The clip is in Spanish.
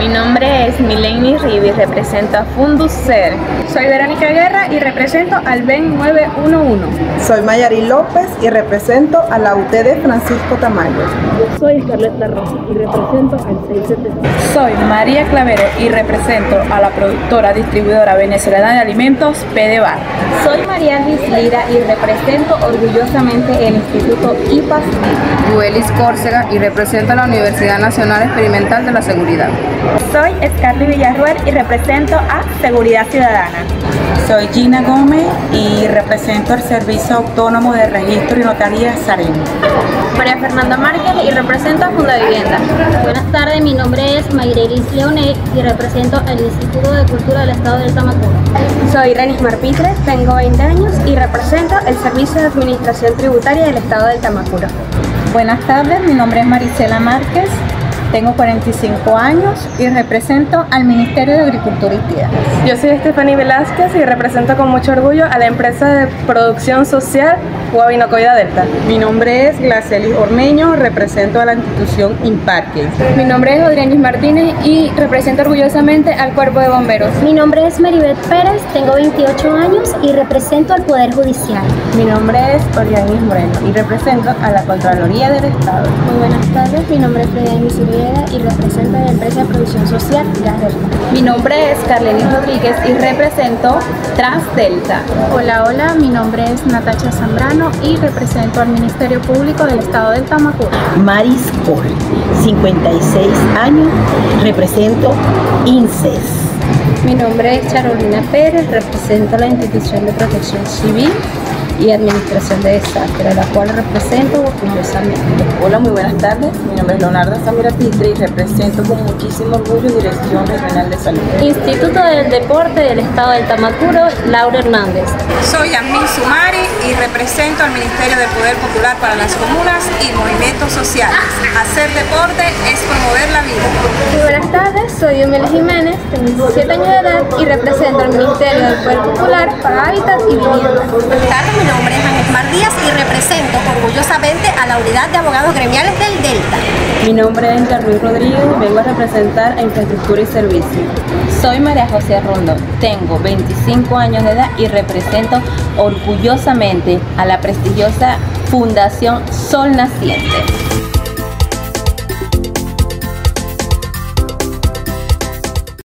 Mi nombre es Mileni Rivi, represento a Funduser. Soy Verónica Guerra y represento al BEN 911. Soy Mayari López y represento a la UTD Francisco Tamayo. Soy Scarlett Larrosa y represento al 670. Soy María Clavero y represento a la productora distribuidora venezolana de alimentos PDVAR. Soy María Luis Lira y represento orgullosamente el Instituto IPAS. Duelis Córcega y represento a la Universidad Nacional Experimental de la Seguridad. Soy Scarlett Villarruel y represento a Seguridad Ciudadana. Soy Gina Gómez y represento al Servicio Autónomo de Registro y Notaría SAREN. María Fernanda Márquez y represento a Fundavivienda. Buenas tardes, mi nombre es Mayrelis Leonet y represento al Instituto de Cultura del Estado del Tamacuro. Soy Renis Marpitre, tengo 20 años y represento el Servicio de Administración Tributaria del Estado del Tamacuro. Buenas tardes, mi nombre es Marisela Márquez. Tengo 45 años y represento al Ministerio de Agricultura y Tierras. Yo soy Estefany Velázquez y represento con mucho orgullo a la empresa de producción social Guabinocoida Delta. Mi nombre es Glacelis Ormeño, represento a la institución Imparque. Mi nombre es Odrianis Martínez y represento orgullosamente al Cuerpo de Bomberos. Mi nombre es Maribeth Pérez, tengo 28 años y represento al Poder Judicial. Mi nombre es Orianis Moreno y represento a la Contraloría del Estado. Muy buenas tardes, mi nombre es Fredenis y represento a la empresa de producción social Gas Delta. Mi nombre es Carlenis Rodríguez y represento Transdelta. Hola, mi nombre es Natacha Zambrano y represento al Ministerio Público del Estado del Tamacuro. Maris Col, 56 años, represento INSES. Mi nombre es Carolina Pérez, represento a la Institución de Protección Civil y Administración de Desastres, la cual represento orgullosamente. Hola, muy buenas tardes. Mi nombre es Leonardo Samira Pitre y represento con muchísimo orgullo Dirección Regional de Salud. Instituto del Deporte del Estado del Tamacuro, Laura Hernández. Soy Yasmín Sumari y represento al Ministerio del Poder Popular para las Comunas y Movimientos Sociales. Hacer deporte es promover la vida. Muy buenas tardes, soy Yumel Jiménez, tengo 17 años de edad y represento al Ministerio del Poder Popular para Hábitat y Vivienda. Mi nombre es Ángel Mar Díaz y represento orgullosamente a la Unidad de Abogados Gremiales del Delta. Mi nombre es Jarluis Rodríguez y vengo a representar a Infraestructura y Servicios. Soy María José Rondón, tengo 25 años de edad y represento orgullosamente a la prestigiosa Fundación Sol Naciente.